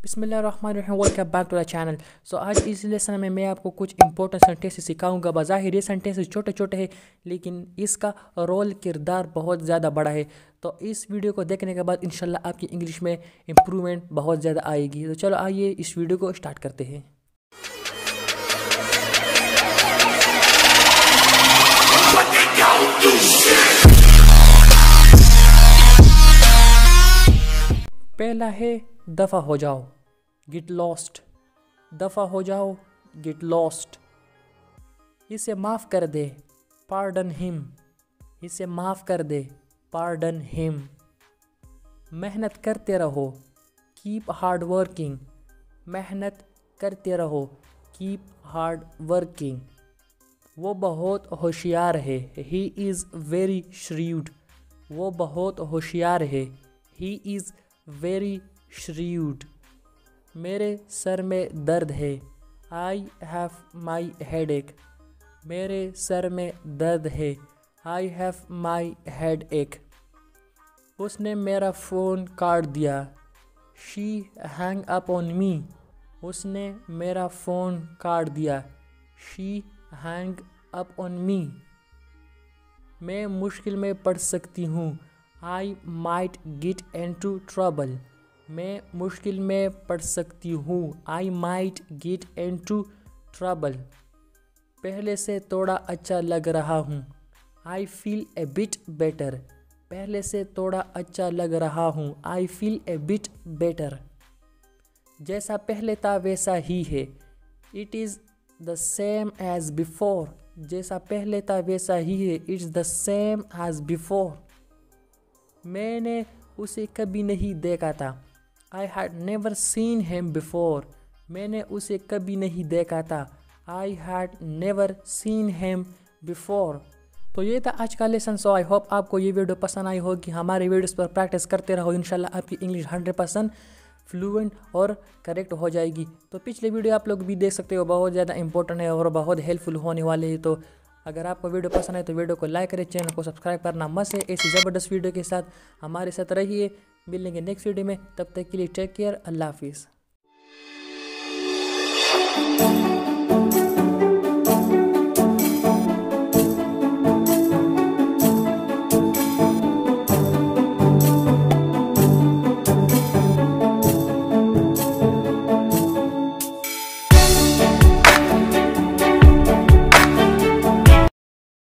बिस्मिल्लाहिर्रहमानिर्रहीम, welcome back to the channel. So आज इस लेसन में मैं आपको कुछ इंपॉर्टेंट सेंटेंसेस सिखाऊंगा। बज़ाहिर ये सेंटेंसेस छोटे छोटे हैं, लेकिन इसका रोल किरदार बहुत ज़्यादा बड़ा है। तो इस वीडियो को देखने के बाद इंशाल्लाह आपकी इंग्लिश में इम्प्रूवमेंट बहुत ज़्यादा आएगी। तो चलो आइए इस वीडियो को स्टार्ट करते हैं। पहला है दफ़ा हो जाओ, गेट लॉस्ट। दफ़ा हो जाओ, गेट लॉस्ट। इसे माफ़ कर दे, पार्डन हिम। इसे माफ़ कर दे, पार्डन हिम। मेहनत करते रहो, कीप हार्ड वर्किंग। मेहनत करते रहो, कीप हार्ड वर्किंग। वो बहुत होशियार है, ही इज़ वेरी श्रीव्ड। वो बहुत होशियार है, ही इज़ वेरी श्रीव्ड। मेरे सर में दर्द है, आई हैव माई हेडेक। मेरे सर में दर्द है, आई हैव माई हेडेक। उसने मेरा फ़ोन काट दिया, she hang up on me. उसने मेरा फ़ोन काट दिया, she hang up on me. मैं मुश्किल में पड़ सकती हूँ, I might get into trouble. मैं मुश्किल में पड़ सकती हूँ, I might get into trouble. पहले से थोड़ा अच्छा लग रहा हूँ, I feel a bit better. पहले से थोड़ा अच्छा लग रहा हूँ, I feel a bit better. जैसा पहले था वैसा ही है, it is the same as before. जैसा पहले था वैसा ही है, it's the same as before. मैंने उसे कभी नहीं देखा था, I had never seen him before. मैंने उसे कभी नहीं देखा था, I had never seen him before. तो ये था आज का लेसन। सो आई होप आपको ये वीडियो पसंद आई होगी। हमारे वीडियोस पर प्रैक्टिस करते रहो, इंशाल्लाह आपकी इंग्लिश 100% फ्लुएंट और करेक्ट हो जाएगी। तो पिछले वीडियो आप लोग भी देख सकते हो, बहुत ज़्यादा इंपॉर्टेंट है और बहुत हेल्पफुल होने वाले हैं। तो अगर आपको वीडियो पसंद है तो वीडियो को लाइक करें, चैनल को सब्सक्राइब करना मत है। ऐसी ज़बरदस्त वीडियो के साथ हमारे साथ रहिए। मिलेंगे नेक्स्ट वीडियो में, तब तक के लिए टेक केयर, अल्लाह हाफिज़।